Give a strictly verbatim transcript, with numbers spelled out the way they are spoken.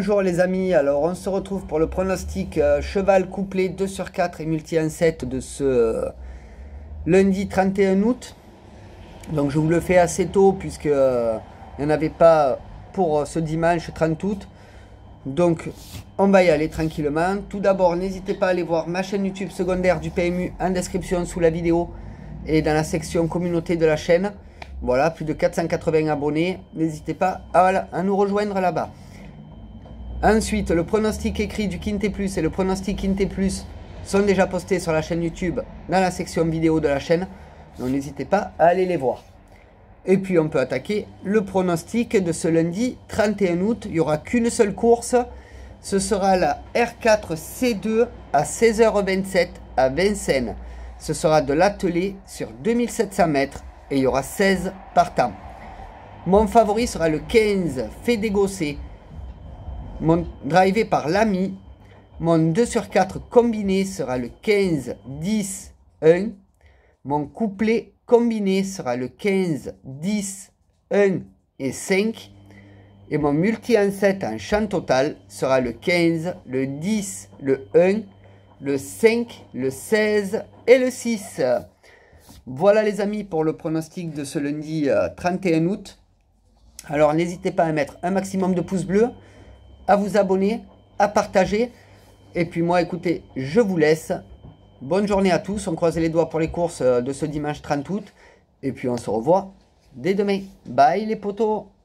Bonjour les amis, alors on se retrouve pour le pronostic euh, cheval couplé deux sur quatre et multi un sept de ce euh, lundi trente et un août. Donc je vous le fais assez tôt puisque euh, il n'y en avait pas pour euh, ce dimanche trente août. Donc on va y aller tranquillement. Tout d'abord, n'hésitez pas à aller voir ma chaîne YouTube secondaire du P M U en description sous la vidéo et dans la section communauté de la chaîne. Voilà, plus de quatre cent quatre-vingts abonnés. N'hésitez pas à, à nous rejoindre là-bas. Ensuite, le pronostic écrit du Quinté Plus et le pronostic Quinté Plus sont déjà postés sur la chaîne YouTube dans la section vidéo de la chaîne. Donc n'hésitez pas à aller les voir. Et puis on peut attaquer le pronostic de ce lundi trente et un août. Il n'y aura qu'une seule course. Ce sera la R quatre C deux à seize heures vingt-sept à Vincennes. Ce sera de l'attelé sur deux mille sept cents mètres et il y aura seize partants. Mon favori sera le quinze Fédégocé. Mon drivé par l'ami, mon deux sur quatre combiné sera le quinze dix un. Mon couplet combiné sera le quinze dix un et cinq. Et mon multi en sept en champ total sera le quinze, le dix, le un, le cinq, le seize et le six. Voilà les amis pour le pronostic de ce lundi euh, trente et un août. Alors n'hésitez pas à mettre un maximum de pouces bleus, à vous abonner, à partager. Et puis moi, écoutez, je vous laisse. Bonne journée à tous. On croise les doigts pour les courses de ce dimanche trente août. Et puis on se revoit dès demain. Bye les potos.